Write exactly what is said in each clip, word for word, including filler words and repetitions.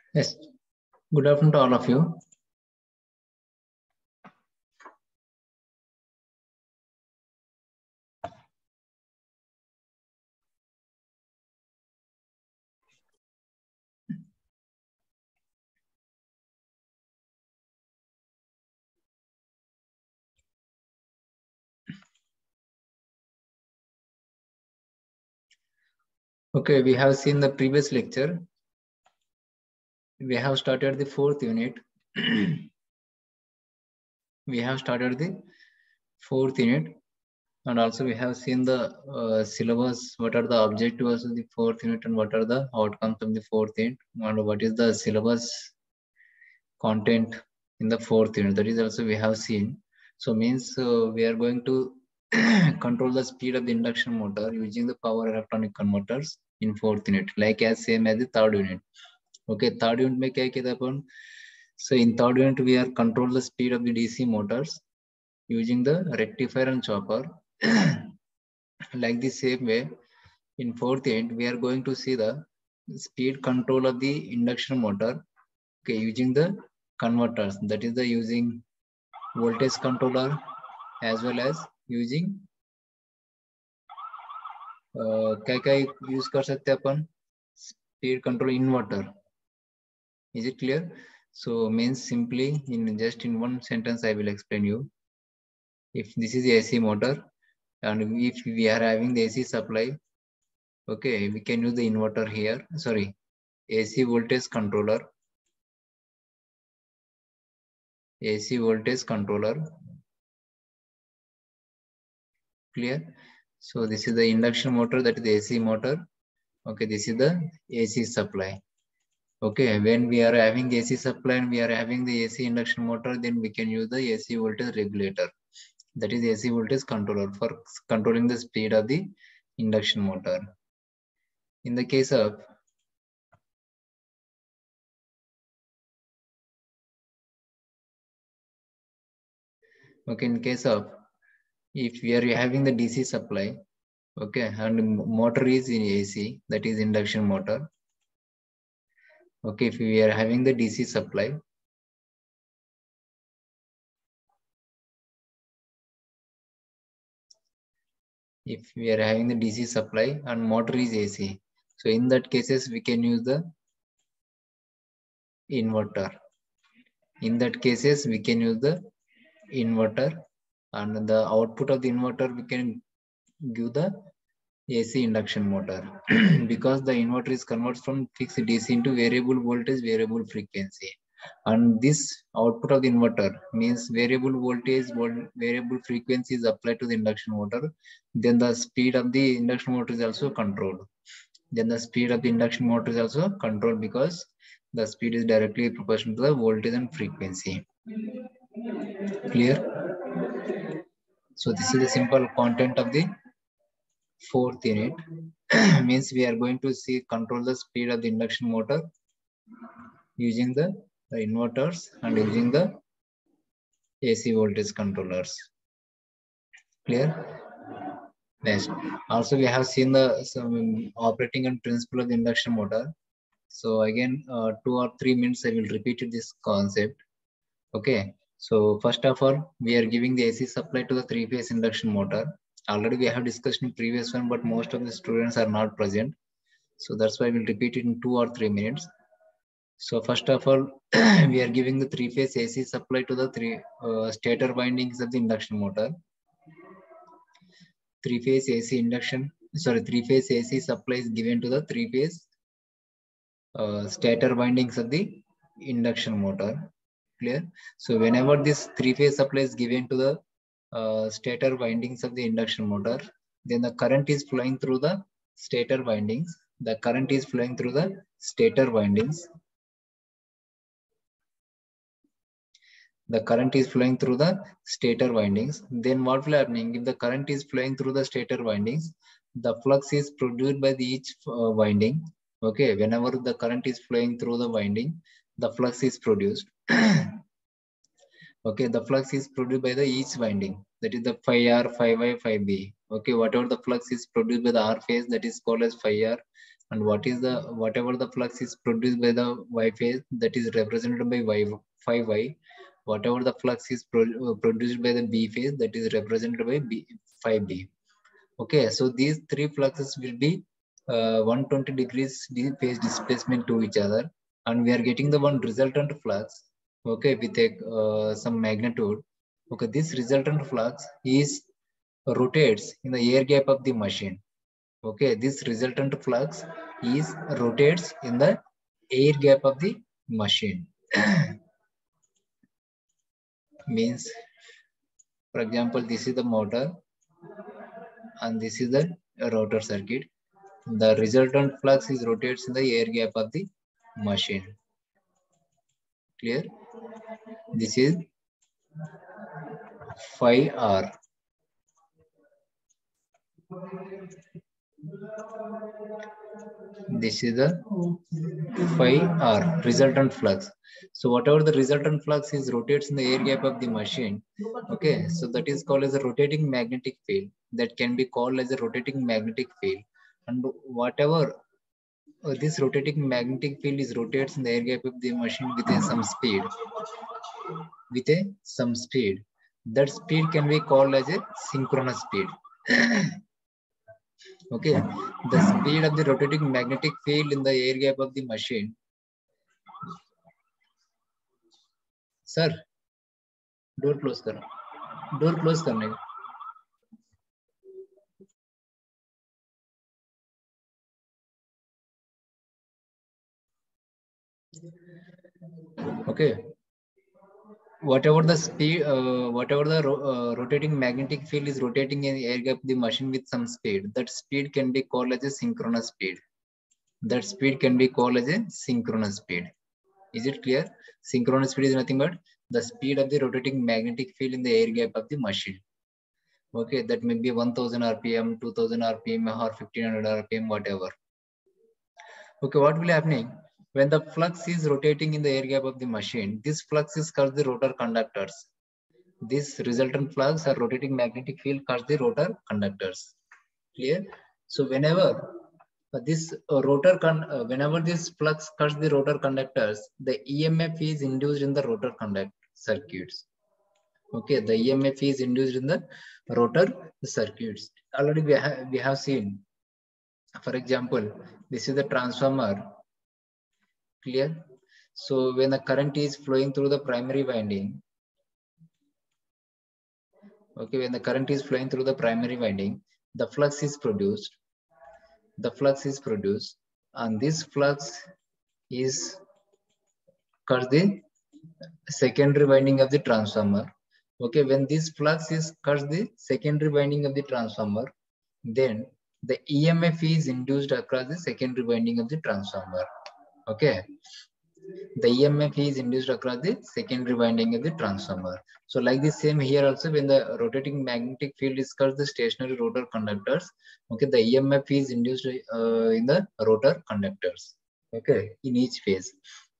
Yes, good afternoon to all of you. Okay, we have seen the previous lecture. We have started the fourth unit. We have started the fourth unit, and also we have seen the uh, syllabus, what are the objectives of the fourth unit and what are the outcomes of the fourth unit, and what is the syllabus content in the fourth unit. That is also we have seen. So means uh, we are going to control the speed of the induction motor using the power electronic converters in fourth unit, like as same as the third unit. Okay, third unit में क्या किया था अपन? So in third unit we are control the speed of the D C motors using the rectifier and chopper. Like the same way, in fourth unit we are going to see the speed control of the induction motor. Okay, using the converters, that is the using voltage controller as well as using uh, क्या क्या use कर सकते हैं अपन? Speed control inverter. Is it clear? So means simply in just in one sentence I will explain you. If this is the A C motor and if we are having the A C supply, okay, we can use the inverter here. Sorry, A C voltage controller. A C voltage controller. Clear? So this is the induction motor, that is the A C motor. Okay, this is the A C supply. Okay, when we are having A C supply and we are having the A C induction motor, then we can use the A C voltage regulator. That is A C voltage controller for controlling the speed of the induction motor. In the case of okay, in case of if we are having the D C supply, okay, and motor is in A C, that is induction motor. Okay, if we are having the D C supply, if we are having the D C supply and motor is A C, so in that cases we can use the inverter. In that cases we can use the inverter, and the output of the inverter we can give the A C induction motor because the inverter is converted from fixed D C into variable voltage, variable frequency. And this output of the inverter means variable voltage, variable frequency is applied to the induction motor. Then the speed of the induction motor is also controlled. Then the speed of the induction motor is also controlled because the speed is directly proportional to the voltage and frequency. Clear? So this is the simple content of the fourth unit. Means we are going to see control the speed of the induction motor using the, the inverters and using the A C voltage controllers. Clear? Next, also we have seen the some operating and principle of the induction motor. So again, uh, two or three minutes I will repeat this concept. Okay. So first of all, we are giving the A C supply to the three-phase induction motor. Already we have discussed in previous one, but most of the students are not present. So that's why we'll repeat it in two or three minutes. So first of all, we are giving the three-phase A C supply to the three uh, stator windings of the induction motor. Three-phase A C induction, sorry, three-phase A C supply is given to the three-phase uh, stator windings of the induction motor. Clear? So whenever this three-phase supply is given to the uh, stator windings of the induction motor, then the current is flowing through the stator windings. The current is flowing through the stator windings. The current is flowing through the stator windings. Then what will happen? If the current is flowing through the stator windings, the flux is produced by the each uh, winding. Okay, whenever the current is flowing through the winding, the flux is produced. Okay, the flux is produced by the each winding. That is the phi R, phi Y, phi B. Okay, whatever the flux is produced by the R phase, that is called as phi R. And what is the whatever the flux is produced by the Y phase, that is represented by Y five Y. Whatever the flux is pro uh, produced by the B phase, that is represented by B five B. Okay, so these three fluxes will be uh, one hundred twenty degrees phase displacement to each other, and we are getting the one resultant flux. Okay, with a uh, some magnitude. Okay, this resultant flux is rotates in the air gap of the machine. Okay, this resultant flux is rotates in the air gap of the machine. Means, for example, this is the motor and this is the rotor circuit. The resultant flux is rotates in the air gap of the machine. Clear? This is phi R. This is the phi R, resultant flux. So whatever the resultant flux is rotates in the air gap of the machine. Okay, so that is called as a rotating magnetic field. That can be called as a rotating magnetic field. And whatever uh, this rotating magnetic field is rotates in the air gap of the machine with a, some speed. With a some speed. That speed can be called as a synchronous speed. Okay, the speed of the rotating magnetic field in the air gap of the machine. Sir, door close karo. Door close karne. Okay. Whatever the speed, uh, whatever the ro uh, rotating magnetic field is rotating in the air gap of the machine with some speed, that speed can be called as a synchronous speed. That speed can be called as a synchronous speed. Is it clear? Synchronous speed is nothing but the speed of the rotating magnetic field in the air gap of the machine. Okay, that may be one thousand R P M, two thousand R P M, or fifteen hundred R P M, whatever. Okay, what will be happening? When the flux is rotating in the air gap of the machine, this flux is called the rotor conductors. This resultant flux or rotating magnetic field causes the rotor conductors. Clear? So whenever uh, this uh, rotor con uh, whenever this flux cuts the rotor conductors, the E M F is induced in the rotor conduct circuits. Okay, the E M F is induced in the rotor circuits. Already we have we have seen. For example, this is the transformer. Clear? So when the current is flowing through the primary winding, okay, when the current is flowing through the primary winding, the flux is produced. The flux is produced, and this flux is cuts the secondary winding of the transformer. Okay, when this flux is cuts the secondary winding of the transformer, then the E M F is induced across the secondary winding of the transformer. Okay, the E M F is induced across the secondary winding of the transformer. So like the same here also, when the rotating magnetic field is cuts the stationary rotor conductors, okay, the E M F is induced uh, in the rotor conductors, okay, in each phase.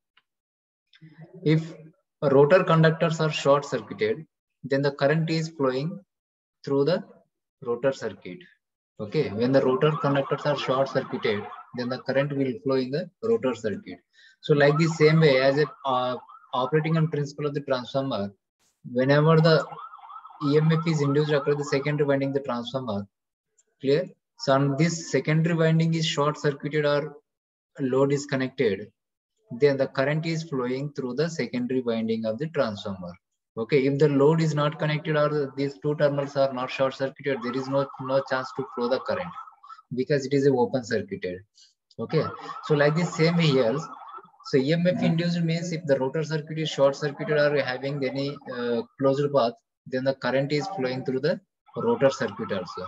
If rotor conductors are short circuited, then the current is flowing through the rotor circuit. Okay, when the rotor conductors are short circuited, then the current will flow in the rotor circuit. So like the same way as a uh, operating on principle of the transformer, whenever the E M F is induced across the secondary winding of the transformer, clear? So on this secondary winding is short circuited or load is connected, then the current is flowing through the secondary winding of the transformer. Okay, if the load is not connected or these two terminals are not short circuited, there is no no chance to flow the current because it is a open circuited. Okay, so like the same here. So E M F induced means if the rotor circuit is short circuited or having any uh, closed path, then the current is flowing through the rotor circuit also.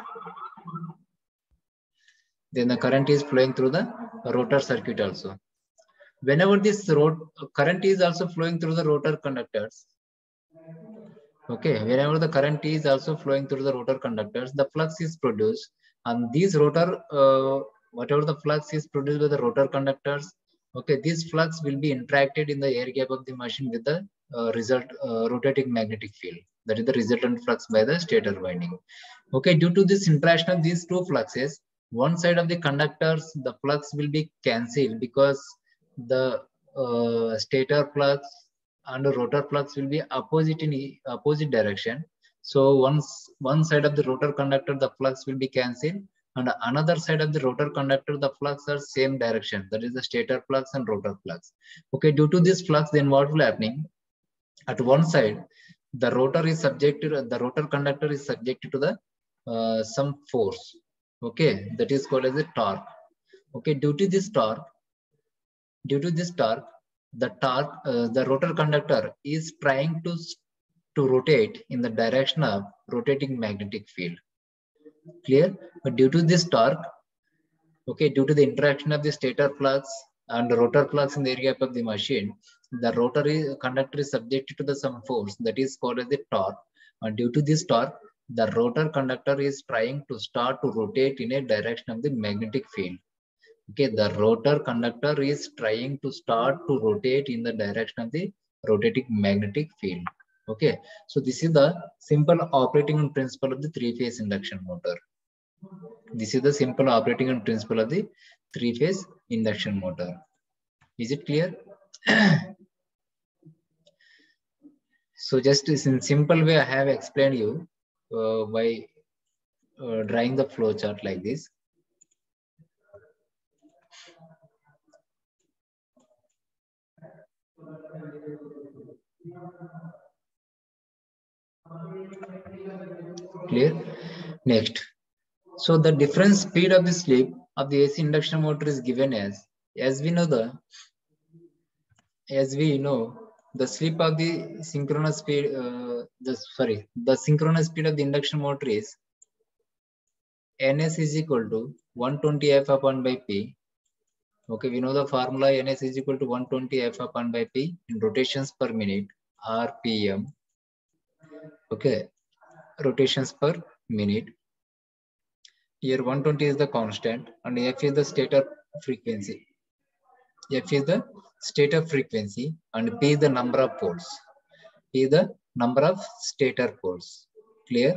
Then the current is flowing through the rotor circuit also. Whenever this road current is also flowing through the rotor conductors, okay, whenever the current is also flowing through the rotor conductors, the flux is produced, and these rotor, uh, whatever the flux is produced by the rotor conductors, okay, this flux will be interacted in the air gap of the machine with the uh, result uh, rotating magnetic field. That is the resultant flux by the stator winding. Okay, due to this interaction of these two fluxes, one side of the conductors, the flux will be cancelled because the uh, stator flux and the rotor flux will be opposite in opposite direction. So once one side of the rotor conductor, the flux will be cancelled, and another side of the rotor conductor, the flux are same direction. That is the stator flux and rotor flux. Okay, due to this flux, then what will happening? At one side, the rotor is subjected, the rotor conductor is subjected to the uh, some force. Okay, that is called as a torque. Okay, due to this torque, due to this torque, the torque, uh, the rotor conductor is trying to to rotate in the direction of rotating magnetic field. Clear? But due to this torque, okay, due to the interaction of the stator flux and the rotor flux in the area of the machine, the rotary conductor is subjected to the some force that is called as the torque. And due to this torque, the rotor conductor is trying to start to rotate in a direction of the magnetic field. Okay, the rotor conductor is trying to start to rotate in the direction of the rotating magnetic field. Okay, so this is the simple operating principle of the three-phase induction motor. This is the simple operating and principle of the three-phase induction motor. Is it clear? So just in simple way, I have explained you uh, by uh, drawing the flow chart like this. Clear? Next. So the different speed of the slip of the A C induction motor is given as, as we know the, as we know, the slip of the synchronous speed, uh, the, sorry, the synchronous speed of the induction motor is Ns is equal to one twenty F upon by P. Okay, we know the formula Ns is equal to one twenty F upon by P in rotations per minute, R P M. Okay, rotations per minute. Here one twenty is the constant and F is the stator frequency. F is the stator frequency and P is the number of poles. P is the number of stator poles. Clear?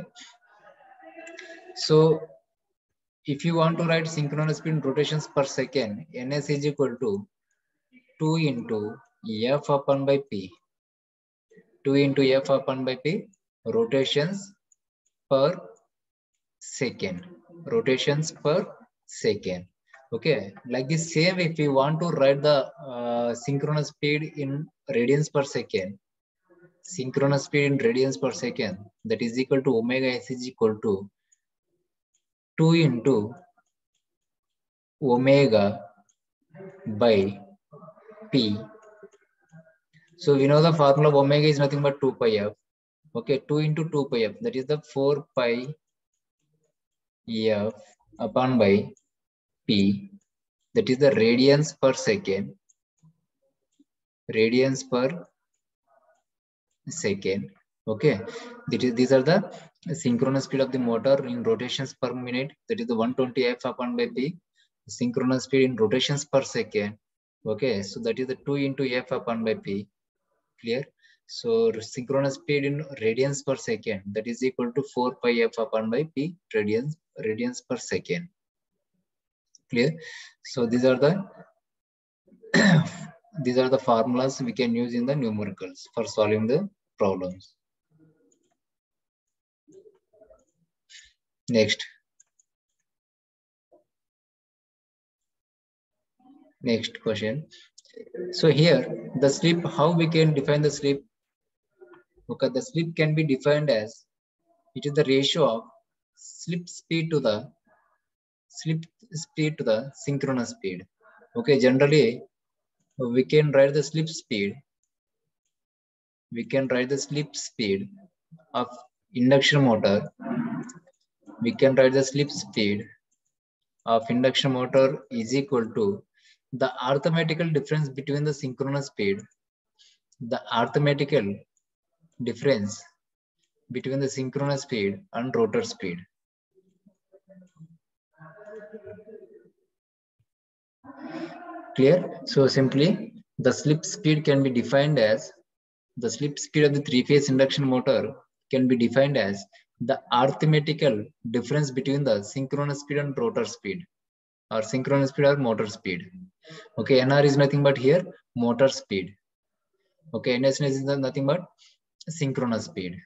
So if you want to write synchronous speed in rotations per second, Ns is equal to two into F upon by P. two into F upon by P, rotations per second. Rotations per second. Okay, like the same, if you want to write the uh, synchronous speed in radians per second, synchronous speed in radians per second, that is equal to omega s is equal to two into omega by P. So we know the formula of omega is nothing but two pi f. Okay, two into two pi f, that is the four pi f upon by P, that is the radians per second, radians per second. Okay, that is, these are the synchronous speed of the motor in rotations per minute, that is the one twenty F upon by P. Synchronous speed in rotations per second. Okay, so that is the two into F upon by P. Clear? So synchronous speed in radians per second, that is equal to four pi F upon by P radians, radians per second. Clear? So these are the these are the formulas we can use in the numericals for solving the problems. Next. Next question. So here the slip, how we can define the slip? Okay, the slip can be defined as, it is the ratio of slip speed to the slip speed to the synchronous speed. Okay, generally we can write the slip speed. We can write the slip speed of induction motor. We can write the slip speed of induction motor is equal to the arithmetical difference between the synchronous speed, the arithmetical difference between the synchronous speed and rotor speed. Clear? So simply the slip speed can be defined as, the slip speed of the three-phase induction motor can be defined as the arithmetical difference between the synchronous speed and rotor speed, or synchronous speed or motor speed. Okay, N R is nothing but here motor speed. Okay, N S is nothing but synchronous speed.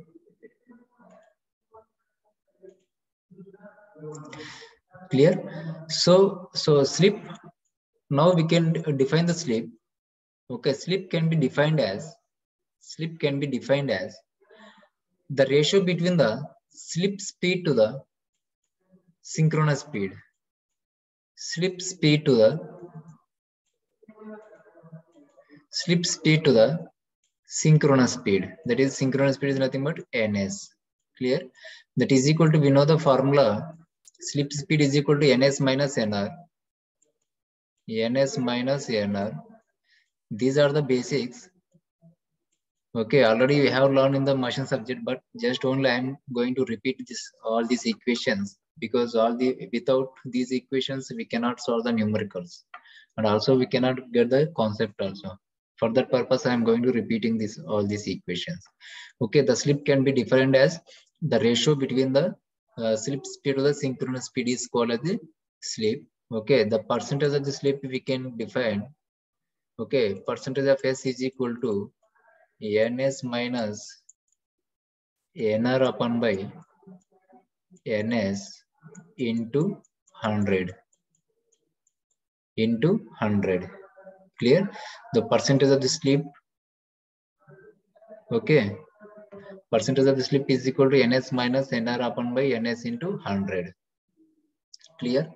Clear? So, so slip. Now we can define the slip. Okay, slip can be defined as slip can be defined as the ratio between the slip speed to the synchronous speed. Slip speed to the slip speed to the synchronous speed. That is, synchronous speed is nothing but N S. Clear? That is equal to, we know the formula. Slip speed is equal to N S minus N R. N S minus N R. These are the basics. Okay, already we have learned in the machine subject, but just only I am going to repeat this all these equations, because all the without these equations we cannot solve the numericals, and also we cannot get the concept also. For that purpose, I am going to repeating this all these equations. Okay, the slip can be defined as the ratio between the uh, slip speed to the synchronous speed is called as the slip. Okay, the percentage of the slip we can define. Okay, percentage of S is equal to N S minus N R upon by N S into one hundred into one hundred. Clear? The percentage of the slip. Okay, percentage of the slip is equal to N S minus N R upon by N S into one hundred. Clear?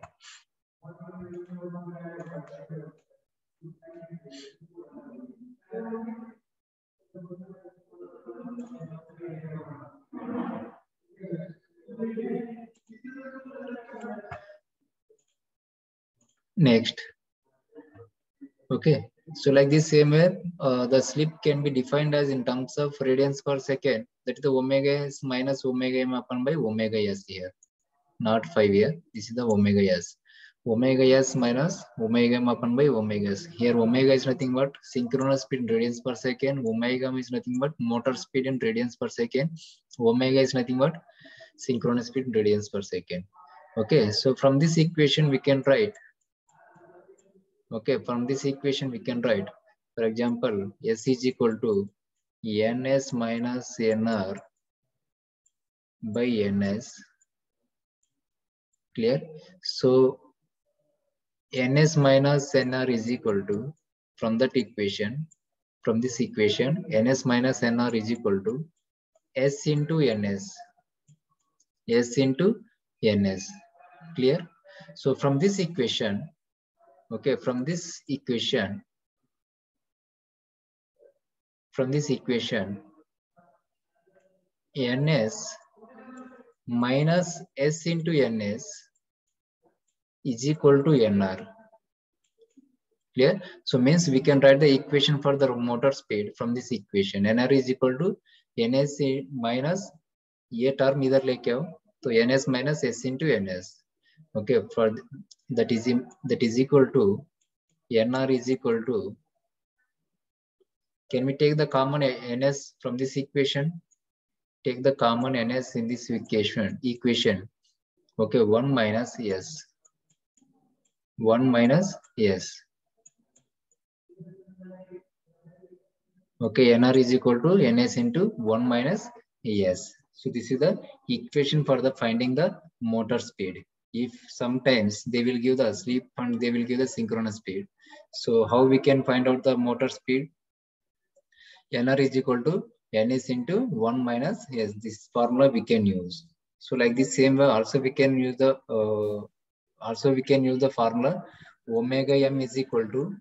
Next. Okay, so like this same way, uh, the slip can be defined as in terms of radians per second. That is the omega s minus omega m upon by omega s here. Not five here. This is the omega s. Omega s minus omega m upon by omega s. Here omega is nothing but synchronous speed in radians per second. Omega m is nothing but motor speed in radians per second. Omega is nothing but synchronous speed in radians per second. Okay, so from this equation we can write. Okay, from this equation we can write, for example, S is equal to N S minus N R by N S. Clear? So N S minus N R is equal to, from that equation, from this equation, N S minus N R is equal to S into N S. S into N S. Clear? So from this equation, okay, from this equation, from this equation, N S minus S into N S is equal to N R. Clear? So means we can write the equation for the motor speed from this equation. N R is equal to N S minus ये term इधर लेके आओ, तो N S minus S into N S. Okay, for that is that is equal to N R is equal to. Can we take the common N S from this equation? Take the common N S in this equation. Equation. Okay, one minus S. one minus S. Okay, N R is equal to N S into one minus S. So this is the equation for the finding the motor speed. If sometimes they will give the slip and they will give the synchronous speed. So how we can find out the motor speed? N R is equal to N S into one minus S. This formula we can use. So like this same way also we can use the uh, also we can use the formula omega m is equal to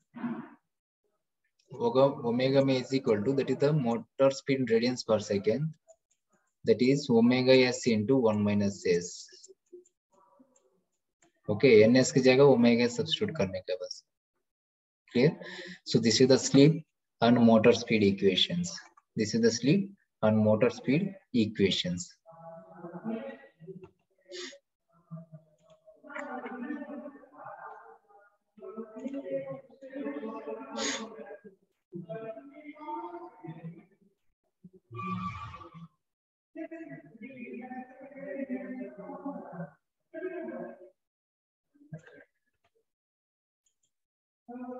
omega m is equal to, that is the motor speed in radians per second, that is omega s into one minus s. Okay, ns की जगह omega s substitute करने का बस. Clear? So this is the slip and motor speed equations. This is the slip and motor speed equations.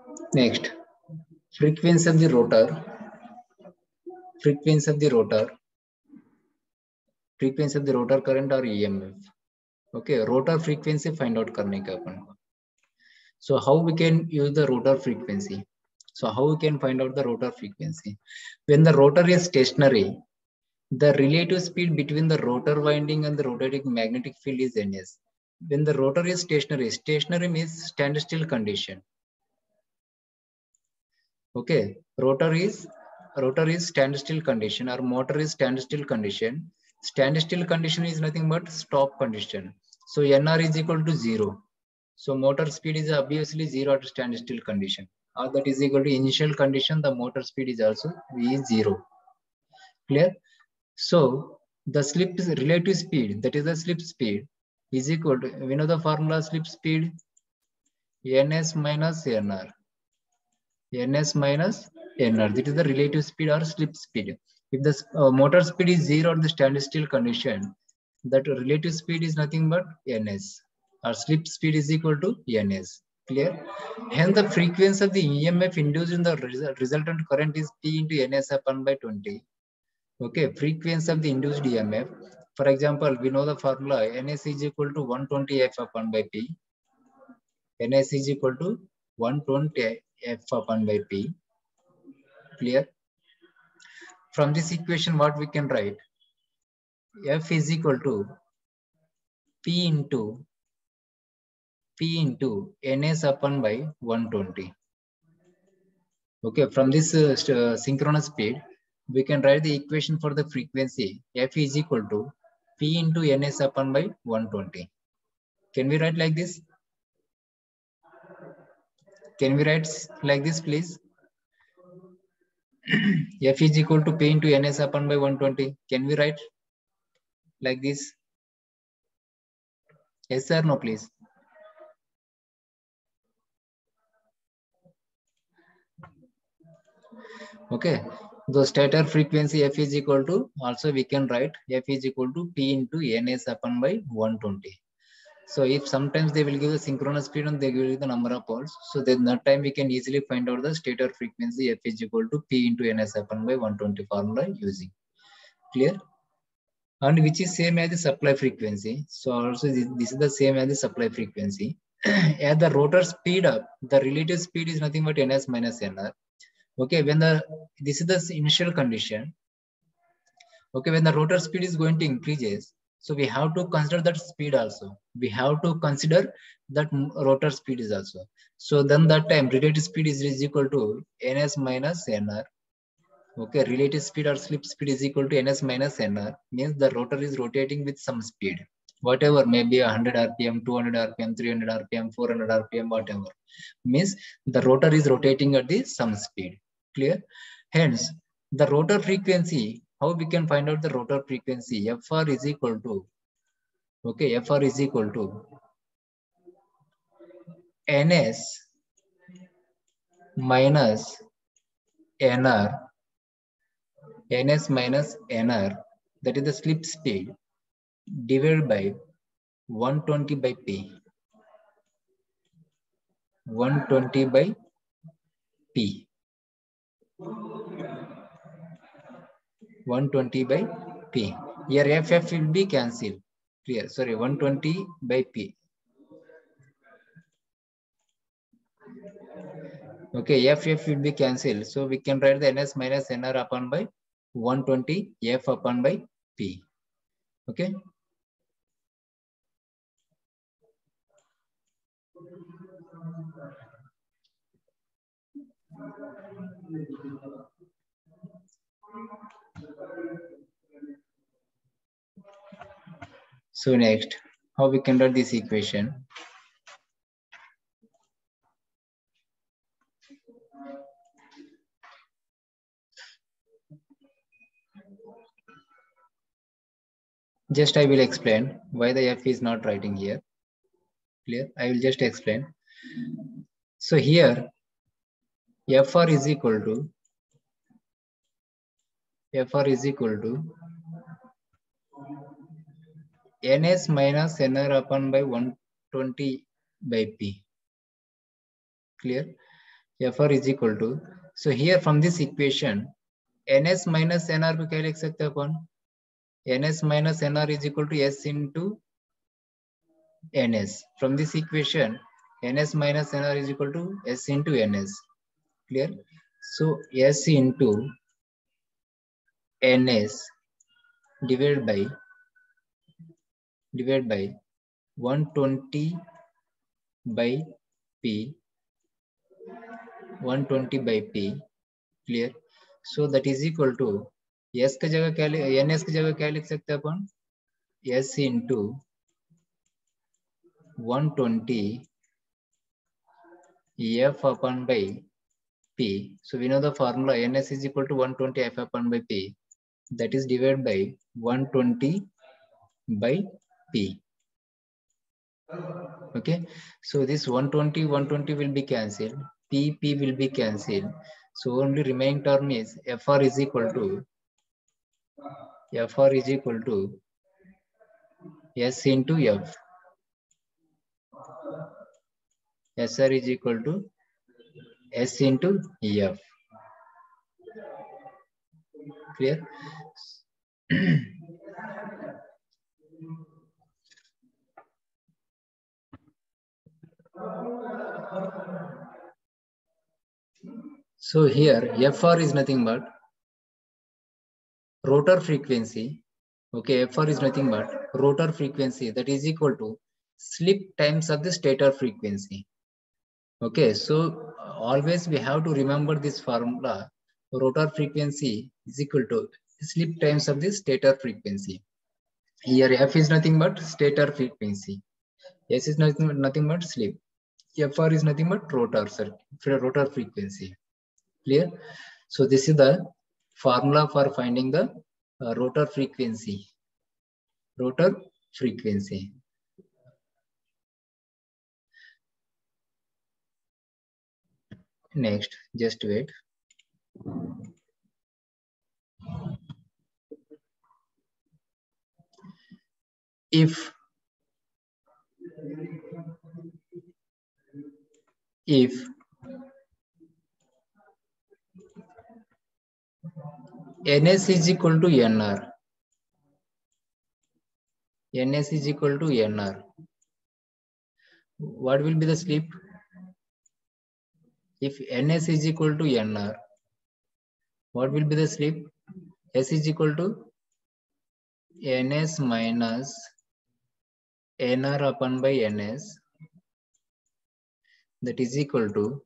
Next, frequency of the rotor. Frequency of the rotor. Frequency of the rotor current or E M F. Okay, rotor frequency find out करने का अपन को. So how we can use the rotor frequency? So how we can find out the rotor frequency? When the rotor is stationary, the relative speed between the rotor winding and the rotating magnetic field is Ns. When the rotor is stationary, stationary means standstill condition. Okay, rotor is rotor is standstill condition or motor is standstill condition. Standstill condition is nothing but stop condition. So N R is equal to zero. So motor speed is obviously zero at standstill condition. Or that is equal to initial condition. The motor speed is also V is zero. Clear? So the slip relative speed, that is the slip speed, is equal to, we know the formula slip speed, Ns minus Nr. Ns minus Nr. That is the relative speed or slip speed. If the uh, motor speed is zero at the standstill condition, that relative speed is nothing but Ns. Or slip speed is equal to Ns. Clear? Hence the frequency of the E M F induced in the result, resultant current is P into Ns upon by twenty. Okay, frequency of the induced E M F. For example, we know the formula Ns is equal to one hundred twenty F upon by P. Ns is equal to one hundred twenty F upon by P. Clear? From this equation, what we can write? F is equal to P into P into Ns upon by one hundred twenty. Okay, from this uh, synchronous speed, we can write the equation for the frequency. F is equal to P into Ns upon by one hundred twenty. Can we write like this? Can we write like this, please? F is equal to P into Ns upon by one hundred twenty. Can we write like this? Yes or no, please? Okay. The stator frequency F is equal to, also we can write F is equal to P into Ns upon by one hundred twenty. So if sometimes they will give the synchronous speed and they give the number of poles, so then that time we can easily find out the stator frequency F is equal to P into Ns upon by one hundred twenty formula using. Clear? And which is same as the supply frequency. So also this, this is the same as the supply frequency. As the rotor speed up, the relative speed is nothing but Ns minus Nr. Okay, when the this is the initial condition. Okay, when the rotor speed is going to increases, so we have to consider that speed also. We have to consider that rotor speed is also. So then that time relative speed is, is equal to Ns minus Nr. Okay, relative speed or slip speed is equal to Ns minus Nr. Means the rotor is rotating with some speed. Whatever, maybe one hundred R P M, two hundred R P M, three hundred R P M, four hundred R P M, whatever. Means the rotor is rotating at the some speed. Clear? Hence, the rotor frequency, how we can find out the rotor frequency? Fr is equal to, okay, Fr is equal to Ns minus Nr, Ns minus Nr, that is the slip speed, divided by one hundred twenty by P. one hundred twenty by P. one hundred twenty by P. Here F F will be cancelled. Clear? Sorry, one hundred twenty by P. Okay, F F will be cancelled. So we can write the Ns minus Nr upon by one hundred twenty F upon by P. Okay. So next, how we can write this equation? Just I will explain why the F is not writing here. Clear? I will just explain. So here, Fr is equal to Fr is equal to Ns minus Nr upon by one hundred twenty by P. Clear? Fr is equal to, so here from this equation, ns minus nr को क्या लिख सकते हैं अपन? ns minus nr is equal to s into ns. From this equation, ns minus nr is equal to s into ns. Clear? So s into ns divided by divided by one twenty by p, one twenty by p. Clear? So that is equal to s का जगह क्या ns की जगह क्या लिख सकते हैं अपन? S into one twenty f upon by p. So we know the formula ns is equal to one twenty f upon by p. That is divided by one twenty by p. Okay, so this one twenty, one twenty will be cancelled. P, P will be cancelled. So only remaining term is Fr is equal to Fr is equal to S into F. S R is equal to S into F. Clear? So here Fr is nothing but rotor frequency. Okay, Fr is nothing but rotor frequency, that is equal to slip times of the stator frequency. Okay, so always we have to remember this formula. Rotor frequency is equal to slip times of the stator frequency. Here F is nothing but stator frequency. S is nothing, nothing but slip. Fr is nothing but rotor, rotor frequency. Clear? So this is the formula for finding the uh, rotor frequency. Rotor frequency. Next, just wait. If if ns is equal to nr, ns is equal to nr, what will be the slip? If ns is equal to nr, what will be the slip? S is equal to ns minus nr upon by ns, that is equal to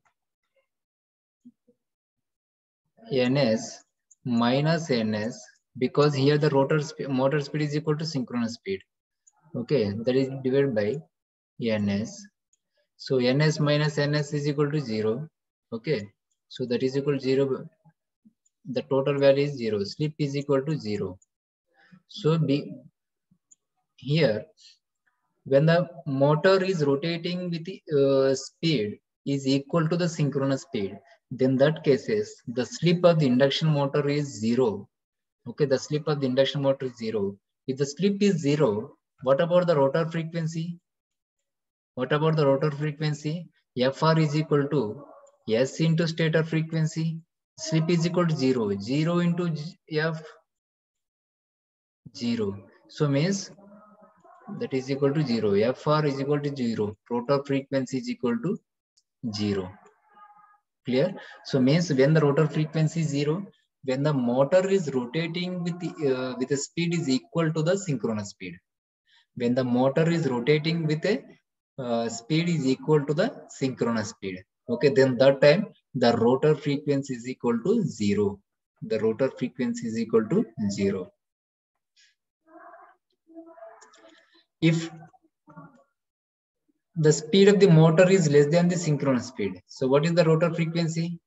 ns minus ns, because here the rotor sp motor speed is equal to synchronous speed. Okay, that is divided by ns. So ns minus ns is equal to zero. Okay, so that is equal to zero. The total value is zero. Slip is equal to zero. So be here, when the motor is rotating with the uh, speed is equal to the synchronous speed, then that cases the slip of the induction motor is zero. Okay, the slip of the induction motor is zero. If the slip is zero, what about the rotor frequency? What about the rotor frequency? Fr is equal to S into stator frequency. Slip is equal to zero. Zero into F, zero. So means that is equal to zero. Fr is equal to zero. Rotor frequency is equal to zero. Clear? So means when the rotor frequency is zero, when the motor is rotating with the, uh, with the speed is equal to the synchronous speed. When the motor is rotating with a uh, speed is equal to the synchronous speed. Okay, then that time the rotor frequency is equal to zero. The rotor frequency is equal to zero. If the speed of the motor is less than the synchronous speed, so what is the rotor frequency?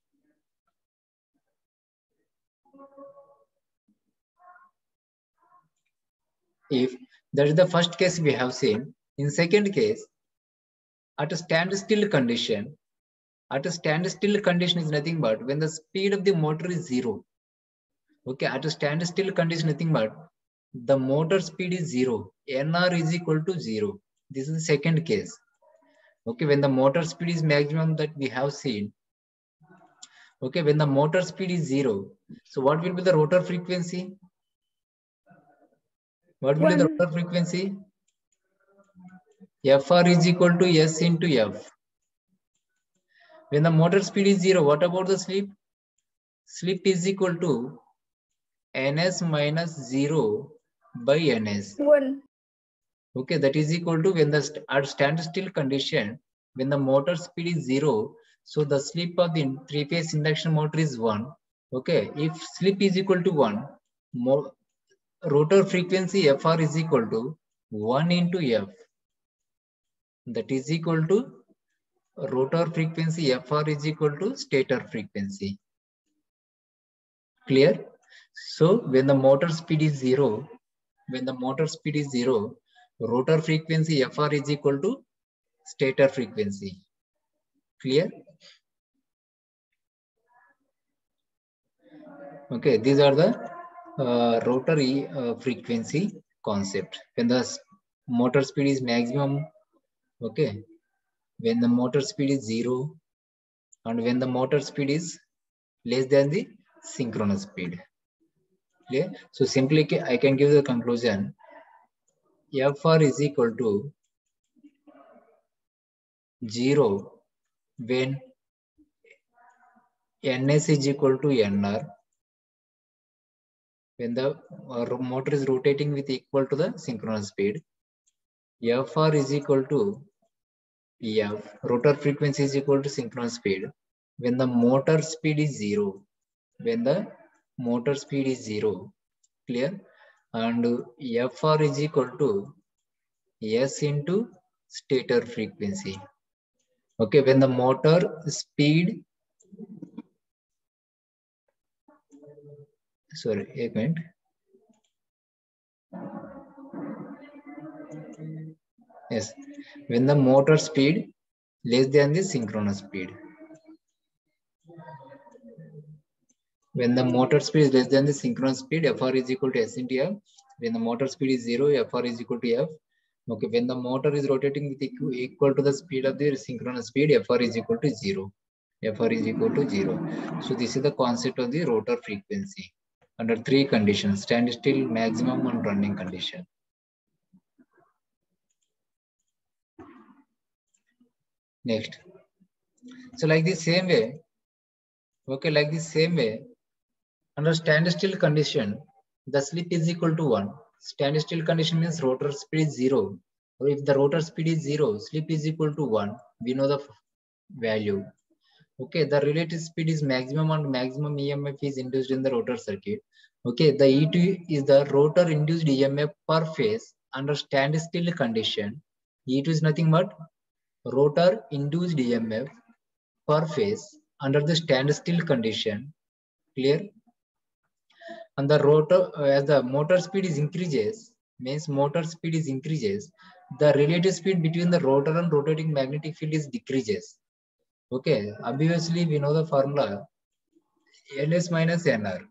If that is the first case we have seen. In second case, at a standstill condition, at a standstill condition is nothing but when the speed of the motor is zero. Okay, at a standstill condition, nothing but the motor speed is zero. Nr is equal to zero. This is the second case. Okay, when the motor speed is maximum that we have seen, Okay, when the motor speed is zero, so what will be the rotor frequency? What will One. be the rotor frequency? F R is equal to S into F. When the motor speed is zero, what about the slip? Slip is equal to Ns minus zero by Ns. One. Okay, that is equal to when the st at standstill condition, when the motor speed is zero, so the slip of the three-phase induction motor is one. Okay, if slip is equal to one, mo rotor frequency F R is equal to one into F. That is equal to rotor frequency F R is equal to stator frequency. Clear? So when the motor speed is zero, when the motor speed is zero, rotor frequency F R is equal to stator frequency. Clear? Okay, these are the uh, rotary uh, frequency concept. When the motor speed is maximum, okay, when the motor speed is zero, and when the motor speed is less than the synchronous speed. Clear? So simply I can give the conclusion. F R is equal to zero when Ns is equal to Nr. When the uh, motor is rotating with equal to the synchronous speed. F R is equal to F. Rotor frequency is equal to synchronous speed. When the motor speed is zero. When the motor speed is zero. Clear? And F R is equal to S into stator frequency. Okay, when the motor speed, sorry, a minute. Yes, when the motor speed less than the synchronous speed. When the motor speed is less than the synchronous speed, F R is equal to S into F. When the motor speed is zero, F R is equal to F. Okay, when the motor is rotating with equal, equal to the speed of the synchronous speed, F R is equal to zero. F R is equal to zero. So this is the concept of the rotor frequency under three conditions: standstill, maximum, and running condition. Next. So like the same way, okay, like the same way, under standstill condition, the slip is equal to one. Standstill condition means rotor speed is zero. Or if the rotor speed is zero, slip is equal to one. We know the value. Okay, the relative speed is maximum and maximum E M F is induced in the rotor circuit. Okay, the E two is the rotor induced E M F per phase under standstill condition. E two is nothing but rotor induced E M F per phase under the standstill condition. Clear? And the rotor, uh, as the motor speed is increases, means motor speed is increases, the relative speed between the rotor and rotating magnetic field is decreases. Okay, obviously we know the formula Ls minus Nr.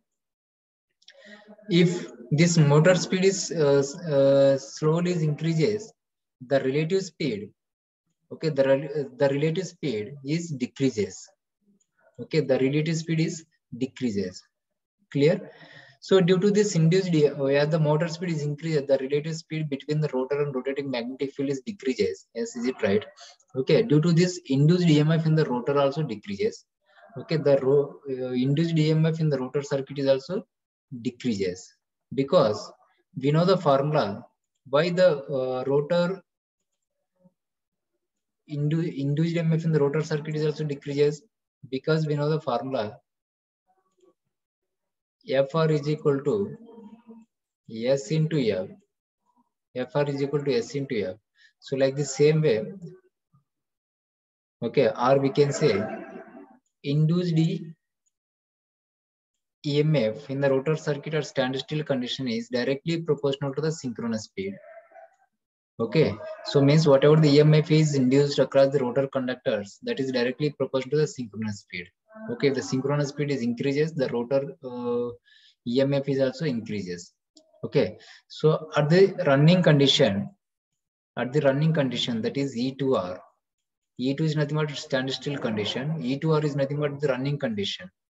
If this motor speed is uh, uh, slowly increases, the relative speed, okay, the, the relative speed is decreases. Okay, the relative speed is decreases. Clear? So due to this induced, where the motor speed is increased, the relative speed between the rotor and rotating magnetic field is decreases. Yes, is it right? Okay, due to this induced E M F in the rotor also decreases. Okay, the ro uh, induced E M F in the rotor circuit is also decreases, because we know the formula why the uh, rotor indu induced E M F in the rotor circuit is also decreases, because we know the formula F R is equal to S into F. F R is equal to S into F. So like the same way, okay, or we can say induced E M F in the rotor circuit at standstill condition is directly proportional to the synchronous speed. Okay, so means whatever the E M F is induced across the rotor conductors, that is directly proportional to the synchronous speed. Okay, if the synchronous speed is increases, the rotor uh, E M F is also increases. Okay, so at the running condition, at the running condition, that is E two R. E two is nothing but standstill condition. E two R is nothing but the running condition.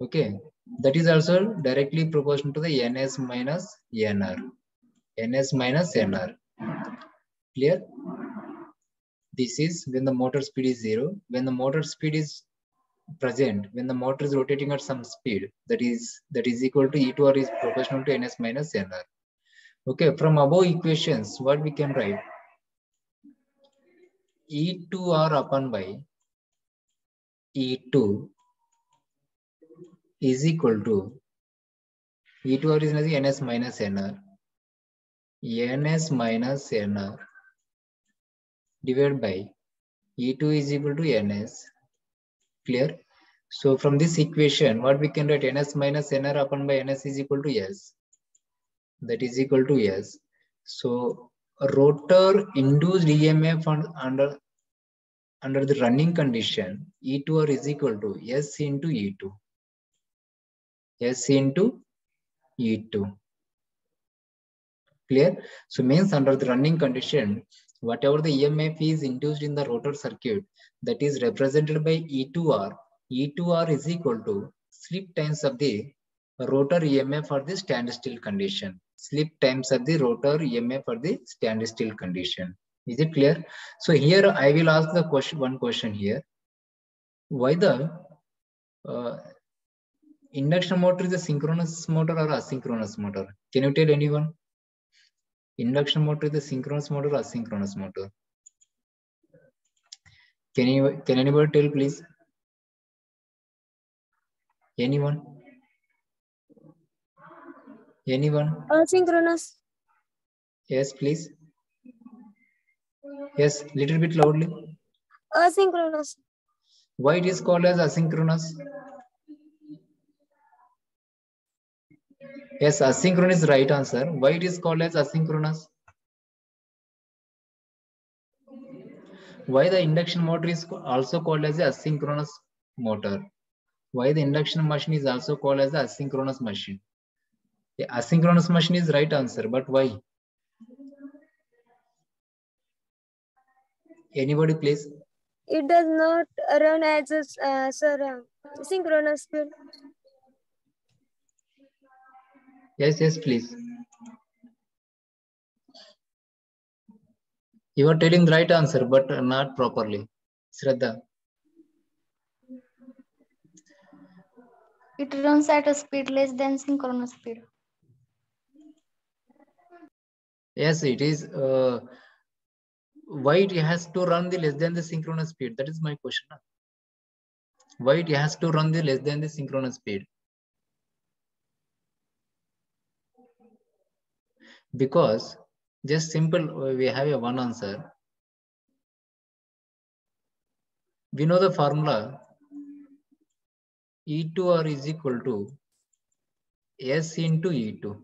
Okay, that is also directly proportional to the ns minus nr. Ns minus nr. Clear? This is when the motor speed is zero. When the motor speed is present, when the motor is rotating at some speed, that is that is equal to E two R is proportional to Ns minus Nr. Okay, from above equations, what we can write? E two R upon by E two is equal to E two R is nothing Ns minus Nr. Ns minus Nr divided by E two is equal to Ns. Clear? So from this equation, what we can write? Ns minus Nr upon by Ns is equal to S. That is equal to S. So rotor induced E M F under under the running condition, E two R is equal to S into E two. S into E two. Clear? So means under the running condition, whatever the E M F is induced in the rotor circuit, that is represented by E two R. E two R is equal to slip times of the rotor E M F for the standstill condition. Slip times of the rotor E M F for the standstill condition. Is it clear? So here I will ask the question, one question here. Why the uh, induction motor is a synchronous motor or asynchronous motor? Can you tell anyone? Induction motor is a synchronous motor or asynchronous motor? Can you can anybody tell, please? Anyone? Anyone? Asynchronous. Yes, please. Yes, little bit loudly. Asynchronous. Why it is called as asynchronous? Yes, asynchronous is right answer. Why it is called as asynchronous? Why the induction motor is also called as a asynchronous motor? Why the induction machine is also called as a asynchronous machine? The asynchronous machine is right answer, but why? Anybody, please? It does not run as a uh, sir, uh, synchronous speed. Yes, yes, please. You are telling the right answer, but not properly. Shraddha. It runs at a speed less than synchronous speed. Yes, it is. Uh, why it has to run the less than the synchronous speed? That is my question. Why it has to run the less than the synchronous speed? Because just simple, we have a one answer. We know the formula E two R is equal to S into E two.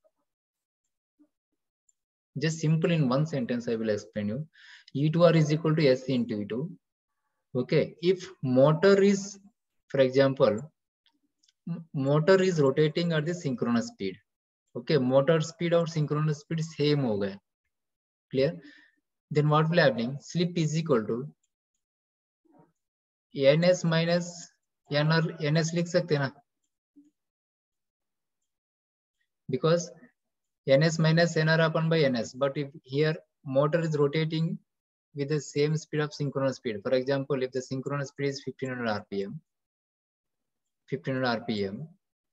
Just simple in one sentence, I will explain you. E two R is equal to S into E two. Okay, if motor is, for example, motor is rotating at the synchronous speed. Okay, motor speed or synchronous speed same ho gaya. Clear? Then what will happen? Slip is equal to Ns minus Nr. Ns लिख सकते ना? Because Ns minus Nr upon by Ns. But if here motor is rotating with the same speed of synchronous speed. For example, if the synchronous speed is fifteen hundred R P M, fifteen hundred R P M,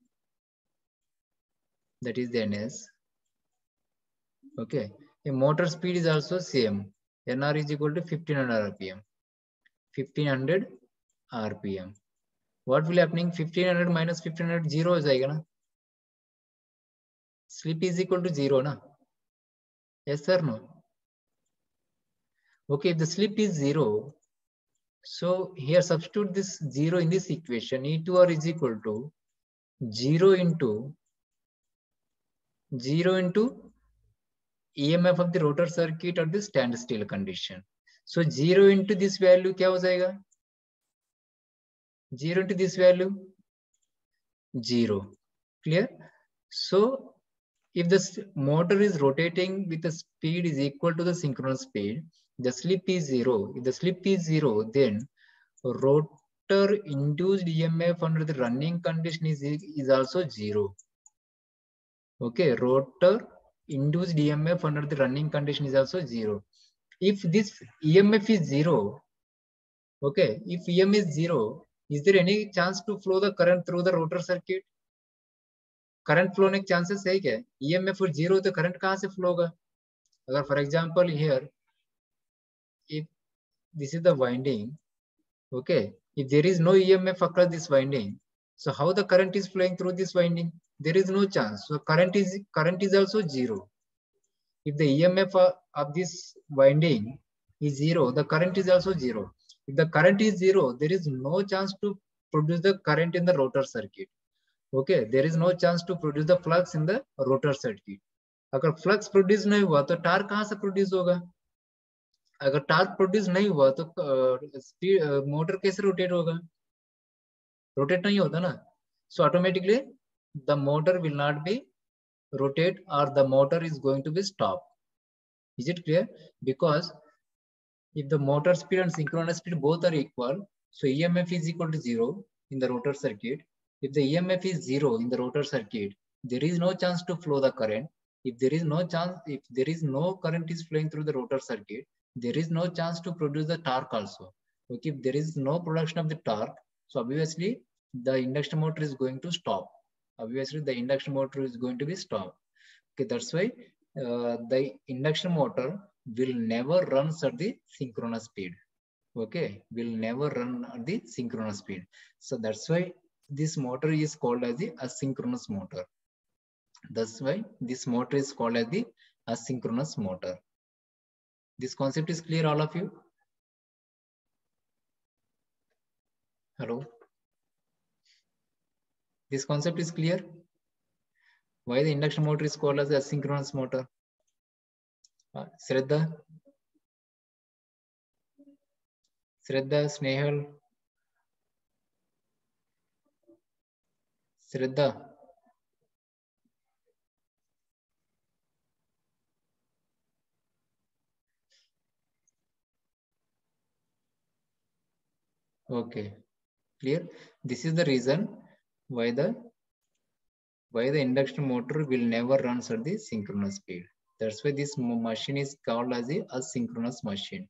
that is the Ns. Okay, a motor speed is also same. N R is equal to fifteen hundred R P M. fifteen hundred R P M. What will happening? fifteen hundred minus fifteen hundred, zero is जाएगा ना? Slip is equal to zero ना? Yes or no? Okay, if the slip is zero, so here substitute this zero in this equation. E two R is equal to zero into zero into E M F of the rotor circuit at the standstill condition. So zero into this value क्या हो जाएगा? Zero into this value, zero. Clear? So if the motor is rotating with the speed is equal to the synchronous speed, the slip is zero. If the slip is zero, then rot rotor induced E M F under the running condition is, is also zero. Okay, rotor induced E M F under the running condition is also zero. If this E M F is zero, okay, if E M is zero, is there any chance to flow the current through the rotor circuit? Current flow होने के chances है क्या? EMF और zero तो current कहाँ से flow होगा? अगर for example here if this is the winding, okay, if there is no E M F across this winding, so how the current is flowing through this winding? There is no chance. So current is current is also zero. If the E M F of this winding is zero, the current is also zero. If the current is zero, there is no chance to produce the current in the rotor circuit. Okay, there is no chance to produce the flux in the rotor circuit. अगर flux produce नहीं हुआ तो torque कहाँ से produce होगा? अगर torque produce नहीं हुआ तो स्पीड मोटर कैसे रोटेट होगा? रोटेट नहीं होता ना. So automatically the motor will not be rotate or the motor is going to be stopped. Is it clear? Because if the motor speed and synchronous speed both are equal, so E M F is equal to zero in the rotor circuit. If the E M F is zero in the rotor circuit, there is no chance to flow the current. If there is no chance, if there is no current is flowing through the rotor circuit, there is no chance to produce the torque also. Okay, if there is no production of the torque, so obviously the induction motor is going to stop. Obviously the induction motor is going to be stopped. Okay, that's why uh, the induction motor will never run at the synchronous speed. Okay, will never run at the synchronous speed. So that's why this motor is called as the asynchronous motor. That's why this motor is called as the asynchronous motor. This concept is clear, all of you? Hello? This concept is clear? Why the induction motor is called as the asynchronous motor? Uh, Shraddha? Shraddha, Snehal? Shraddha? Okay, clear. This is the reason why the why the induction motor will never run at the synchronous speed. That's why this machine is called as the asynchronous machine.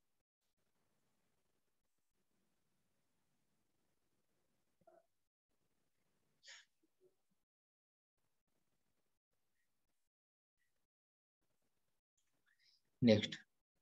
Next,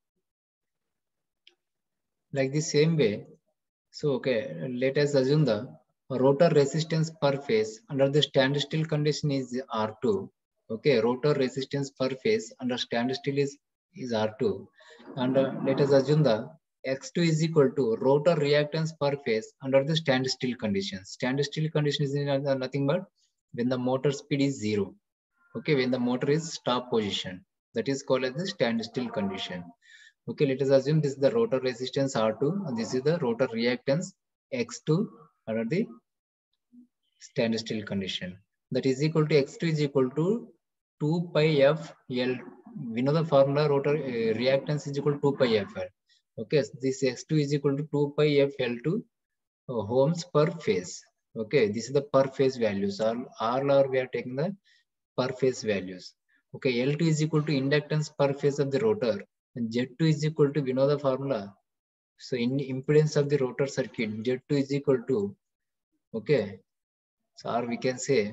like the same way. So, okay, let us assume the rotor resistance per phase under the standstill condition is R two. Okay, rotor resistance per phase under standstill is, is R two. And uh, let us assume the X two is equal to rotor reactance per phase under the standstill condition. Standstill condition is nothing but when the motor speed is zero. Okay, when the motor is stop position. That is called as the standstill condition. Okay, let us assume this is the rotor resistance R two and this is the rotor reactance X two under the standstill condition. That is equal to X two is equal to two pi F L. We know the formula rotor uh, reactance is equal to two pi F L. Okay, so this X two is equal to two pi F L two uh, ohms per phase. Okay, this is the per phase values. All, all are we are taking the per phase values. Okay, L two is equal to inductance per phase of the rotor. And Z two is equal to, we know the formula. So in impedance of the rotor circuit, Z two is equal to, okay. So or we can say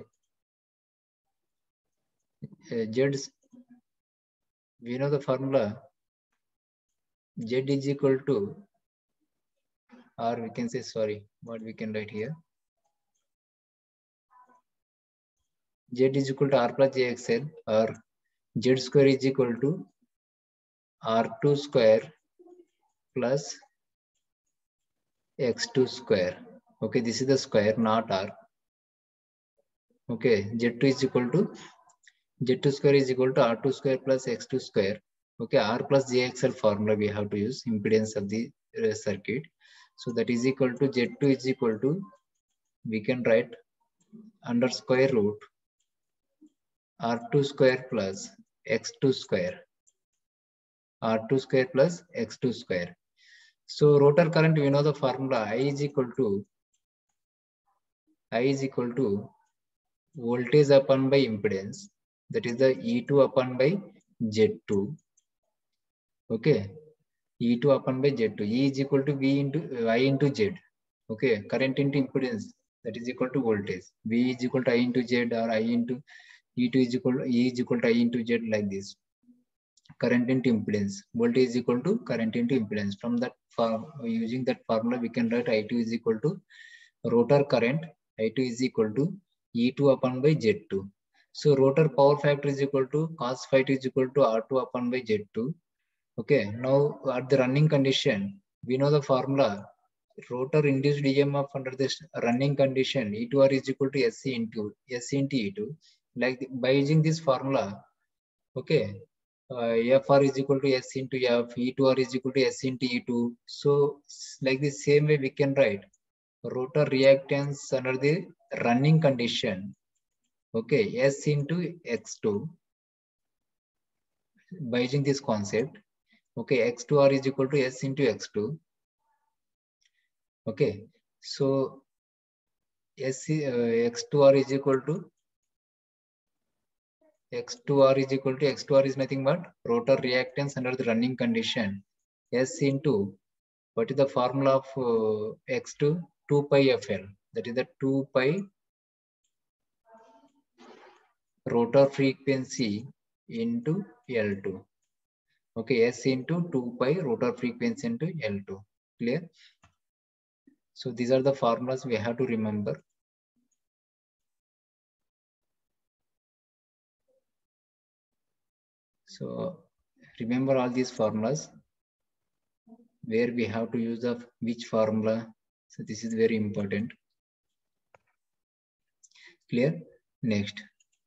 uh, Z, we know the formula. Z is equal to, or we can say, sorry, what we can write here. Z is equal to R plus J X L, or Z square is equal to R two square plus X two square. Okay, this is the square, not R. Okay, Z two is equal to, Z two square is equal to R two square plus X two square. Okay, R plus J X L formula we have to use, impedance of the uh, circuit. So that is equal to Z two is equal to, we can write under square root R two square plus X two square. R two square plus X two square. So rotor current, we know the formula I is equal to I is equal to voltage upon by impedance, that is the E two upon by Z two. Okay, E two upon by Z two. E is equal to V into I into Z. Okay, current into impedance, that is equal to voltage. V is equal to I into Z, or I into E two is equal to E is equal to I into Z, like this. Current into impedance, voltage is equal to current into impedance. From that form, using that formula, we can write I two is equal to rotor current. I two is equal to E two upon by Z two. So rotor power factor is equal to cos phi two is equal to R two upon by Z two. Okay, now at the running condition, we know the formula. Rotor induced E M F under this running condition, E two R is equal to S C into S C into E two. Like the, by using this formula, okay, uh, F R is equal to S into F, E two R is equal to S into E two. So like the same way we can write rotor reactance under the running condition. Okay, S into X two. By using this concept, okay, X two R is equal to S into X two. Okay, so S uh, X two R is equal to X two R is equal to X two R is nothing but rotor reactance under the running condition. S into what is the formula of uh, X two? two pi F L. That is the two pi rotor frequency into L two. Okay, S into two pi rotor frequency into L two. Clear? So these are the formulas we have to remember. So remember all these formulas, where we have to use the which formula. So this is very important. Clear? Next.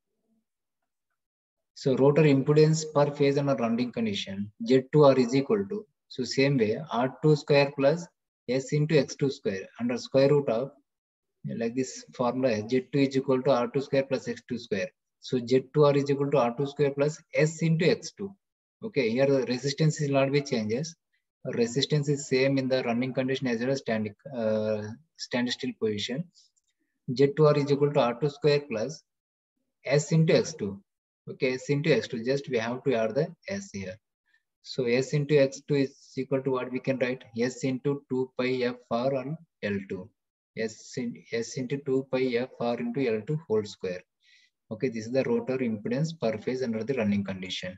So rotor impedance per phase under running condition, Z two R is equal to, so same way, R two square plus S into X two square under square root of, like this formula, Z two is equal to R two square plus X two square. So Z two R is equal to R two square plus S into X two. Okay, here the resistance is not be changes. Resistance is same in the running condition as well as stand, uh, standstill position. Z two R is equal to R two square plus S into X two. Okay, S into X two, just we have to add the S here. So S into X two is equal to what we can write? S into two pi F R on L two. S, in, S into two pi F R into L two whole square. Okay, this is the rotor impedance per phase under the running condition.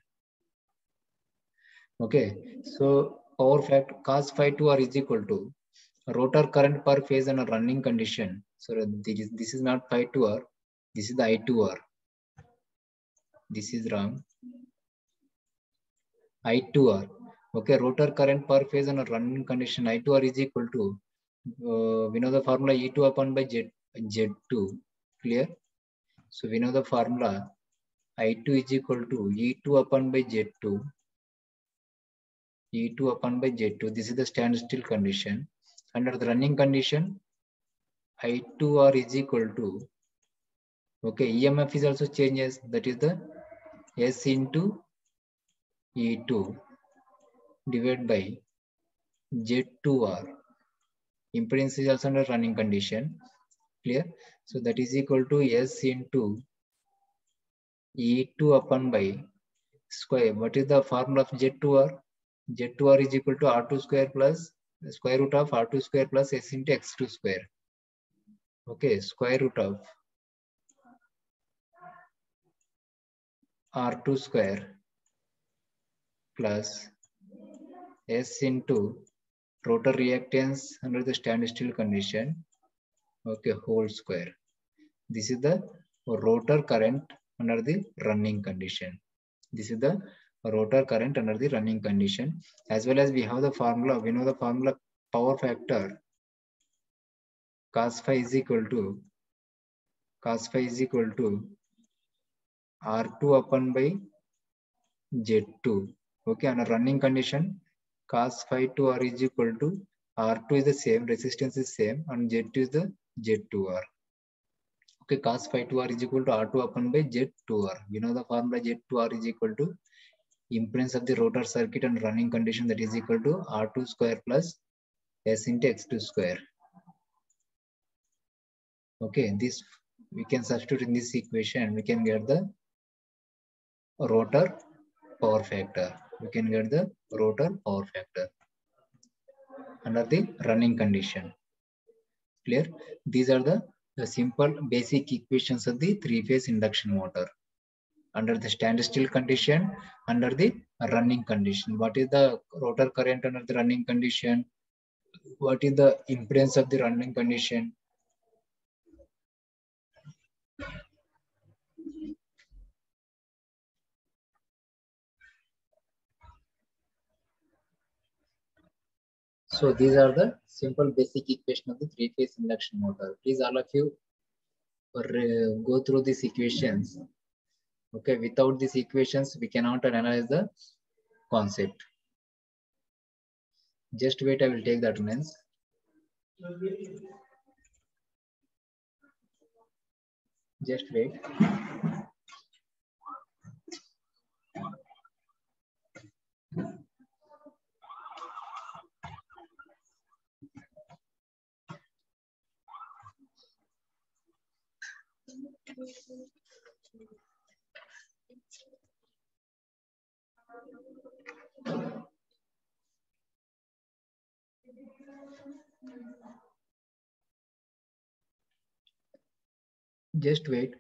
Okay, so power factor cos phi two R is equal to rotor current per phase under running condition. So this is, this is not phi two R, this is the I two R. This is wrong. I two R. Okay, rotor current per phase on a running condition I two R is equal to, uh, we know the formula E two upon by Z, Z two. Clear? So we know the formula I two is equal to E two upon by Z two. E two upon by Z two. This is the standstill condition. Under the running condition, I two R is equal to, okay, E M F is also changes. That is the S into E two divided by Z two R. Impedance is also under running condition. Clear? So that is equal to S into E two upon by square. What is the formula of Z two R? Z two R is equal to R two square plus square root of R two square plus S into X two square. Okay, square root of R two square plus S into rotor reactance under the standstill condition. Okay, whole square. This is the rotor current under the running condition. This is the rotor current under the running condition. As well as we have the formula, we know the formula power factor cos phi is equal to cos phi is equal to R two upon by Z two. Okay, on a running condition, cos phi two R is equal to R two is the same, resistance is same, and Z two is the Z two R. Okay, cos phi two R is equal to R two upon by Z two R. You know the formula Z two R is equal to impedance of the rotor circuit and running condition, that is equal to R two square plus S into X two square. Okay, this we can substitute in this equation. We can get the rotor power factor. We can get the rotor power factor under the running condition. Clear? These are the, the simple basic equations of the three-phase induction motor. Under the standstill condition, under the running condition. What is the rotor current under the running condition? What is the impedance of the running condition? So these are the simple basic equation of the three-phase induction motor. Please all of you uh, go through these equations. Okay, without these equations, we cannot analyze the concept. Just wait, I will take the attendance. Just wait. Just wait.